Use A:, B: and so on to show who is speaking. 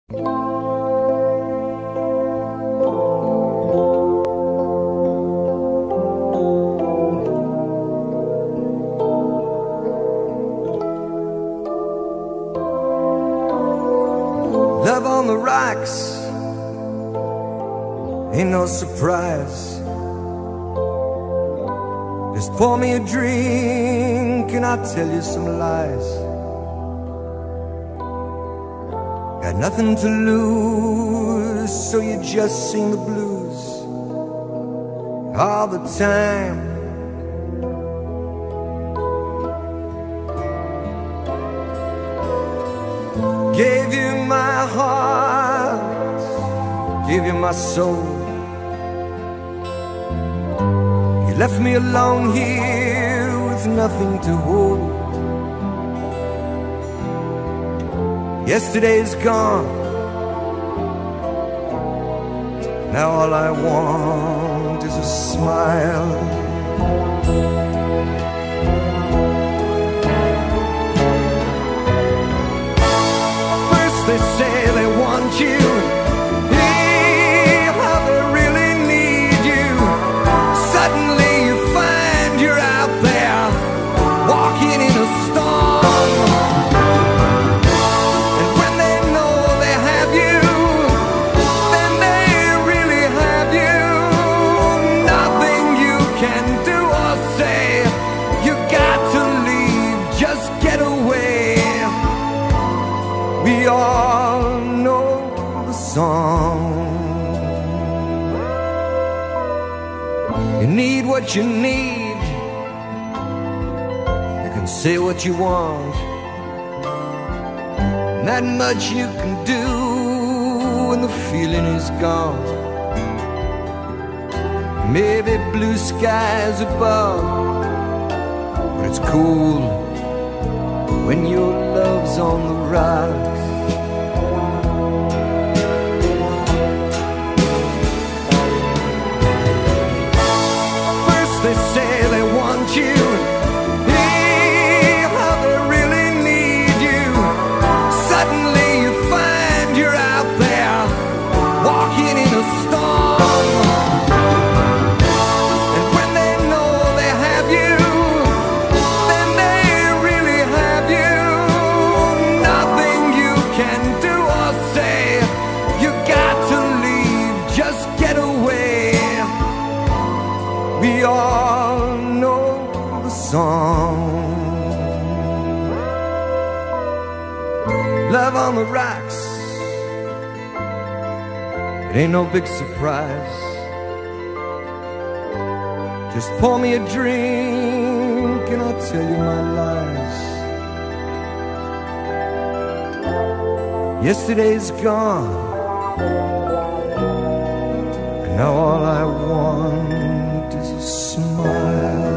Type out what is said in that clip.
A: Love on the rocks ain't no surprise. Just pour me a drink and I'll tell you some lies. Got nothing to lose, so you just sing the blues all the time. Gave you my heart, gave you my soul. You left me alone here with nothing to hold. Yesterday's gone, now all I want is a smile. They say they want you, hey, how they really need you. Suddenly you find you're out there, walking in a storm. And when they know they have you, then they really have you. Nothing you can do or say, you got to leave, just get away. We all know the song. You need what you need. You can say what you want. Not much you can do when the feeling is gone. Maybe blue skies above, but it's cool when your love's on the rocks. They say they want you, hey, how they really need you. Suddenly you find you're out there, walking in a storm. And when they know they have you, then they really have you. Nothing you can do or say, you got to leave, just get away. We all know the song. Love on the rocks, it ain't no big surprise. Just pour me a drink and I'll tell you my lies. Yesterday's gone, and now all I want is a smile.